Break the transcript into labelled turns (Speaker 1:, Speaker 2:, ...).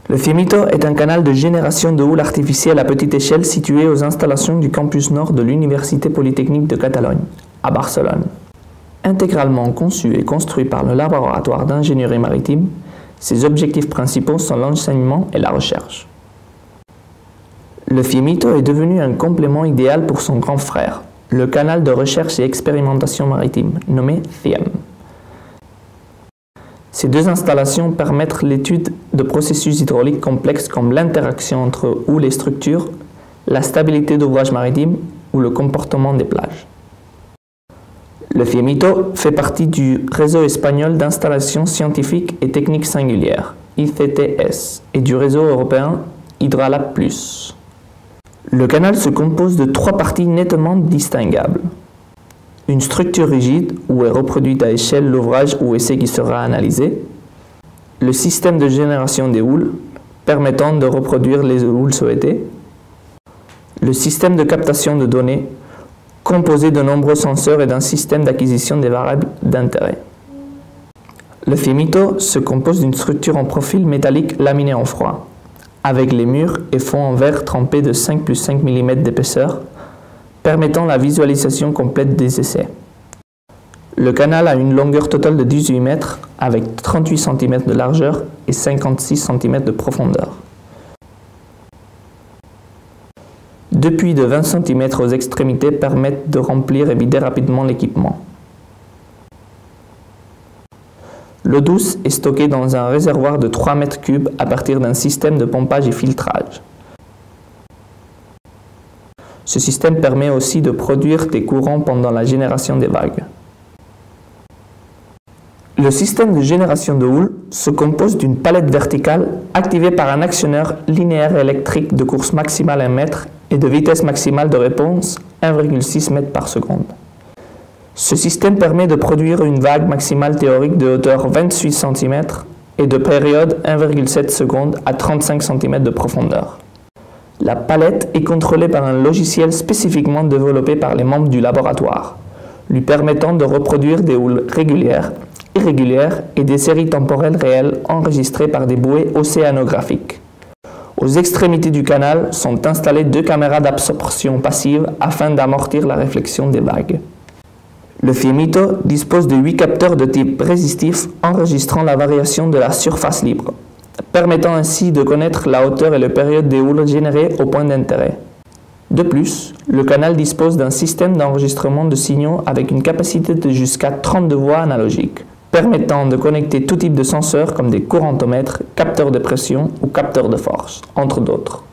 Speaker 1: Le Fiemito est un canal de génération de houle artificielle à petite échelle situé aux installations du campus nord de l'Université Polytechnique de Catalogne, à Barcelone. Intégralement conçu et construit par le laboratoire d'ingénierie maritime, ses objectifs principaux sont l'enseignement et la recherche. Le Fiemito est devenu un complément idéal pour son grand frère, le canal de recherche et expérimentation maritime, nommé FIEM. Ces deux installations permettent l'étude de processus hydrauliques complexes comme l'interaction entre houle et structures, la stabilité d'ouvrages maritimes ou le comportement des plages. Le Fiemito fait partie du réseau espagnol d'installations scientifiques et techniques singulières, ICTS, et du réseau européen Hydralab+. Le canal se compose de trois parties nettement distinguables. Une structure rigide où est reproduite à échelle l'ouvrage ou essai qui sera analysé, le système de génération des houles permettant de reproduire les houles souhaitées, le système de captation de données composé de nombreux senseurs et d'un système d'acquisition des variables d'intérêt. Le Fiemito se compose d'une structure en profil métallique laminé en froid, avec les murs et fonds en verre trempés de 5 + 5 mm d'épaisseur, permettant la visualisation complète des essais. Le canal a une longueur totale de 18 mètres avec 38 cm de largeur et 56 cm de profondeur. Deux puits de 20 cm aux extrémités permettent de remplir et vider rapidement l'équipement. L'eau douce est stockée dans un réservoir de 3 mètres cubes à partir d'un système de pompage et filtrage. Ce système permet aussi de produire des courants pendant la génération des vagues. Le système de génération de houle se compose d'une palette verticale activée par un actionneur linéaire électrique de course maximale 1 mètre et de vitesse maximale de réponse 1,6 m par seconde. Ce système permet de produire une vague maximale théorique de hauteur 28 cm et de période 1,7 secondes à 35 cm de profondeur. La palette est contrôlée par un logiciel spécifiquement développé par les membres du laboratoire, lui permettant de reproduire des houles régulières, irrégulières et des séries temporelles réelles enregistrées par des bouées océanographiques. Aux extrémités du canal sont installées 2 caméras d'absorption passive afin d'amortir la réflexion des vagues. Le Fiemito dispose de 8 capteurs de type résistif enregistrant la variation de la surface libre, permettant ainsi de connaître la hauteur et la période des houles générées au point d'intérêt. De plus, le canal dispose d'un système d'enregistrement de signaux avec une capacité de jusqu'à 32 voix analogiques, permettant de connecter tout type de senseurs comme des courantomètres, capteurs de pression ou capteurs de force, entre d'autres.